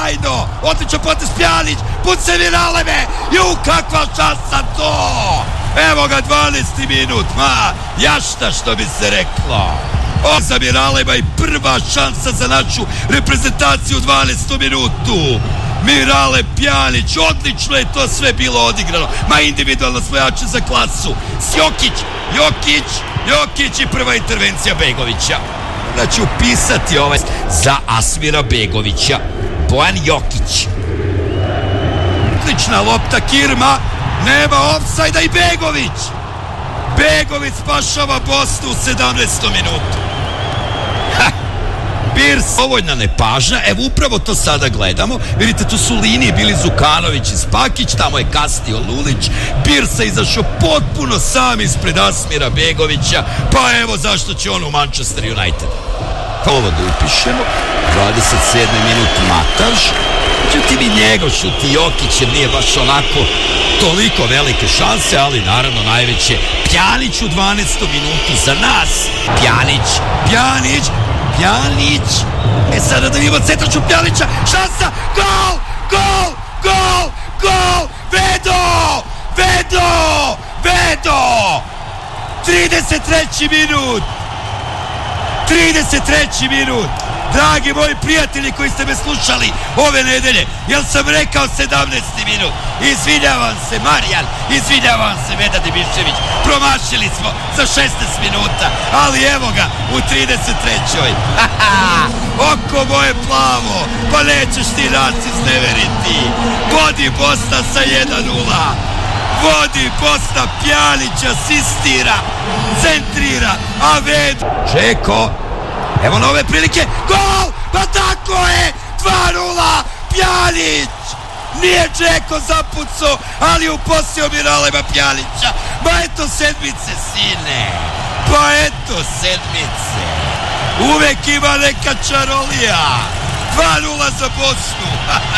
sjajno, odličan potez Pjanić, puca Miraleme, kakva šansa to, evo ga 12. minut, jašta što bi se reklo. Za Miralema i prva šansa za našu reprezentaciju u 12. minutu. Miralem Pjanić, odlično je to sve bilo odigrano, individualno svojače za klasu. Jokić i prva intervencija Begovića. Da ću upisati ovaj za Asmira Begovića. Bojan Jokić. Odlična lopta Kirma, nema ofsajda i Begović spašava Bosnu u 17. minutu. Birs, dovoljna nepažnja, evo upravo to sada gledamo, vidite tu su linije bili Zukanović i Spakić, tamo je kasnio Lulić, Birsa izašao potpuno sam ispred Asmira Begovića, pa evo zašto će on u Manchester United. Ovo da upišemo, 27. minut Mataž, međutim i njegov šuti Jokić jer nije baš onako toliko velike šanse, ali naravno najveće Pjanić u 12. minutu za nas. Pjanić, sada da vidimo centraču Pjanića, šansa, gol, Vedo, 33. minut, dragi moji prijatelji koji ste me slušali ove nedelje, jel sam rekao 17. minut, izvinjavam se Marijan, izvinjavam se Veda Dimišević, promašili smo za 16 minuta, ali evo ga u 33. Oko moje plavo, pa nećeš ti nas izneveriti, vodi Bosna sa 1:0, vodi Bosna, Pjanić asistira, centrira, a Vedo Čeko, evo nove prilike, gol, pa tako je, 2:0, Pjanić, nije Čeko zapucao, ali upostio Miralema Pjanića, eto sedmice sine, uvek ima neka čarolija, 2:0 za Bosnu,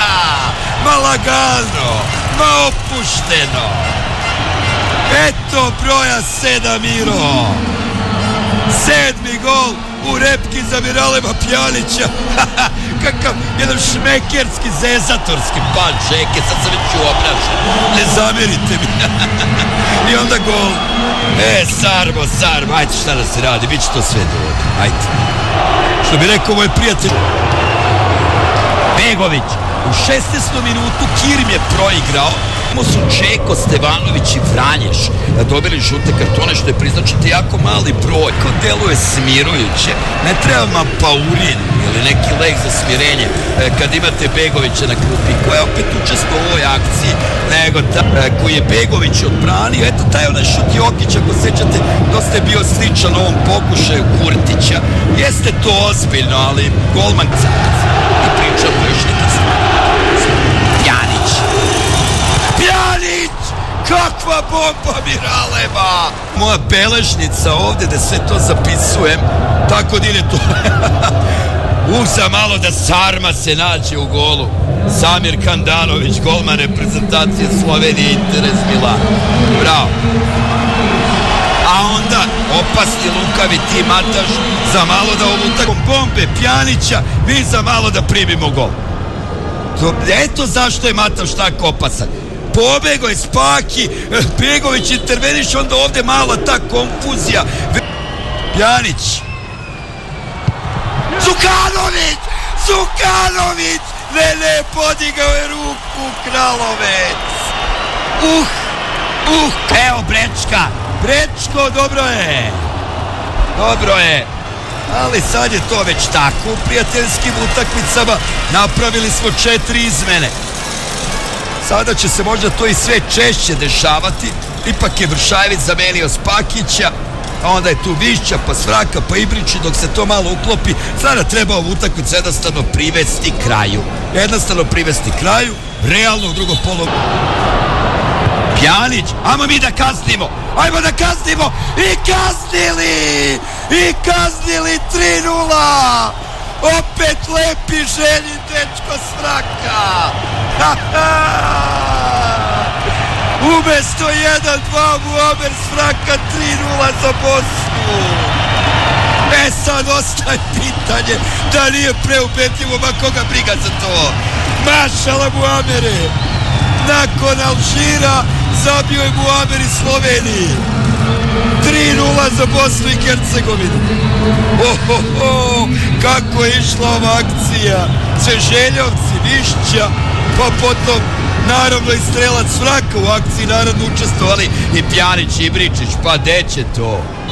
lagano, opušteno, eto broja 7 Miro, 7. gol u repki za Miralema Pjanića, kakav jedan šmekerski zezatorski pan Čeke, sad sam već uobražen, ne zamjerite mi. I onda gol, Sarmo, ajde šta da se radi, bit će to sve dobro, ajde. Što bi rekao moj prijatelj Begović, u 16. minutu Kirim je proigrao, su Čeko, Stevanović i Vranješ dobili žute kartone, što je priznačiti jako mali broj, ko deluje smirujuće, ne treba vam paurin ili neki lek za smirenje kad imate Begovića na klupi koja je opet učestvo u ovoj akciji, nego koji je Begović odbranio, eto taj onaj šut Jokić, ako sećate, dosta je bio sličan ovom pokušaju Kurtića, jeste to ozbiljno, ali golman i pričamo još neka stvar. Pjanić, kakva bomba Miralema, moja beležnica ovde da sve to zapisujem, tako da ide to. Za malo da Sarma se nađe u golu, Samir Kandanović, golman reprezentacije Slovenije, Interes Milan, bravo. A onda opasni lukavi ti Mataš, za malo da ovu bombe Pjanića, mi za malo da primimo gol. Eto zašto je Mataš tako opasan. Pobego je Spaki, Begović interveniš, onda ovde mala ta konfuzija. Pjanić, Zukanović, ne, podigao je ruku Kralovec. Evo Brečko, dobro je, ali sad je to već tako u prijateljskim utakmicama, napravili smo 4 izmene. Sada će se možda to i sve češće dešavati, ipak je Vršajević zamenio Spakića, a onda je tu Višća, pa Svraka, pa Ibrići, dok se to malo uklopi, sada treba ovu utakmicu jednostavno privesti kraju, realno u drugom polu. Pjanić, ajmo mi da kaznimo, i kaznili 3:0, opet lepi želji dečko Svraka, umesto 1:2 Muamer Svraka, 3:0 za Bosnu. Sad ostaje pitanje da nije preubedljivo, ma koga briga za to. Mašala Muamere, nakon Alžira zabio je Muamer iz Sloveniji. 3:0 za Bosnu i Hercegovinu. Kako je išla ova akcija. Sve Željovci, Višća, pa potom naravno i strelac Fraka u akciji naravno učestvovali i Pjanić, Ibričić, pa gde će to?